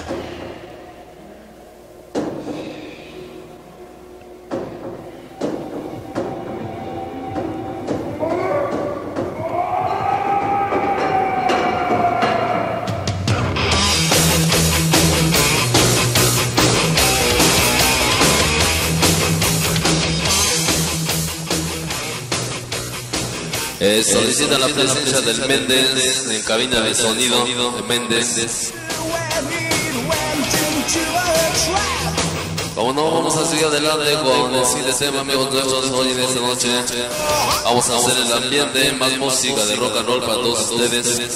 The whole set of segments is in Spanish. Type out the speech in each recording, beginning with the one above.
Solicita la presencia del Méndez en cabina de sonido. Méndez. Como no, vamos a seguir adelante con el siguiente tema, amigos nuestros. Hoy en esta noche vamos a hacer el ambiente, más música de rock and roll para todos ustedes.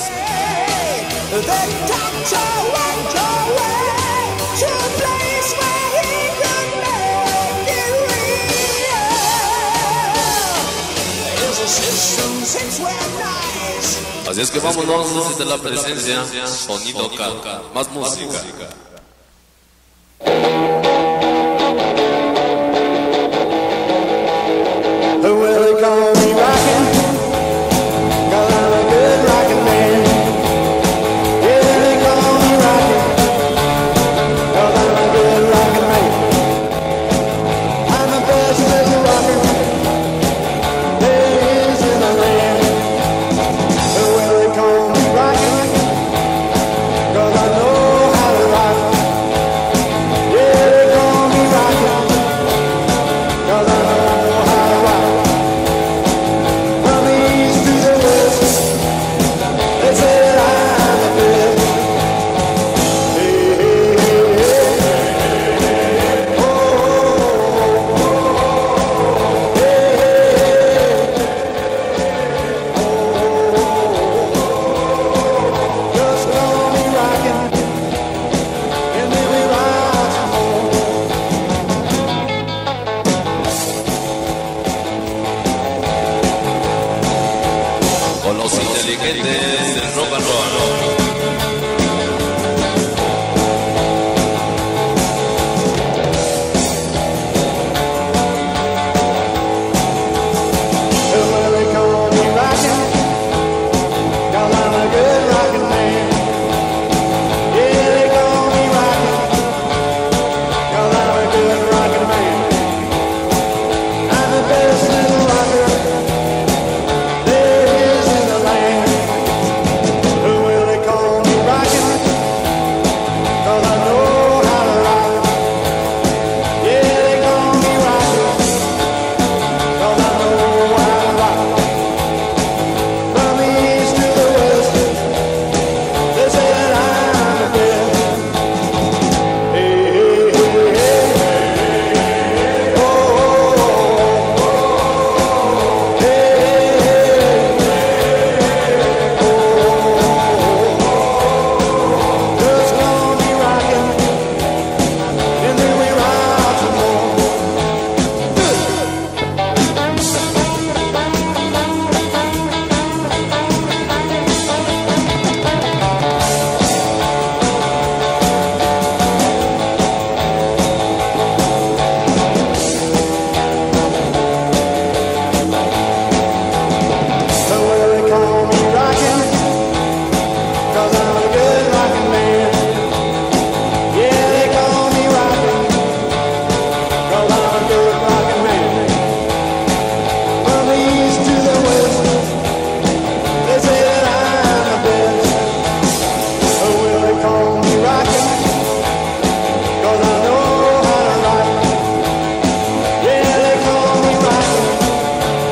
Así es que vámonos desde la presencia, sonido K, más música.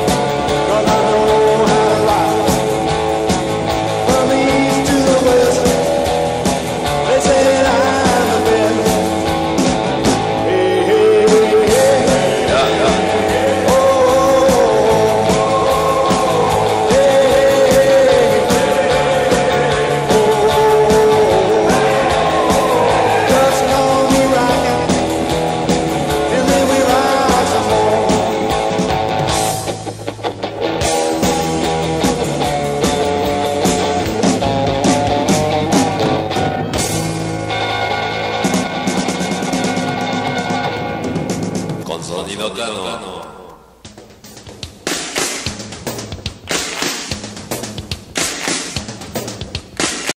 From east to the west.